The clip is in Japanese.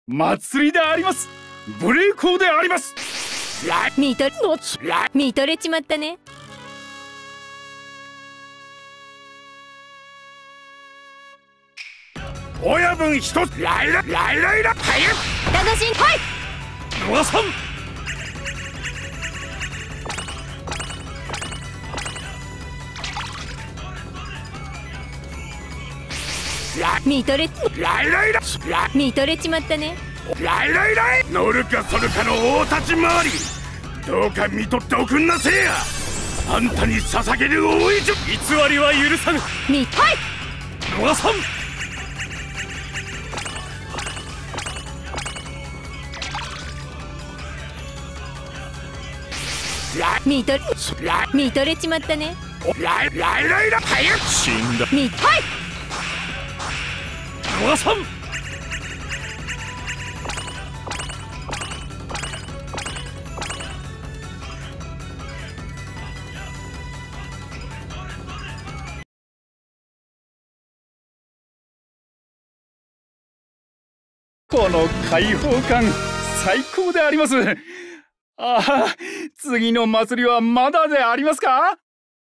祭りであります。無礼講であります。 見とれちまったね。 親分一つ。ライラはい。 ダシンはい。 野田さん。 見とれちまったね。 乗るかそるかの大立ち回り、どうか見とっておくんなせえや。あんたに捧げる大いちょ偽りは許さぬ。 はい野田さん。 見とれちまったね。 死んだ。 はい野田さん。この開放感最高であります。ああ、次の祭りはまだでありますか？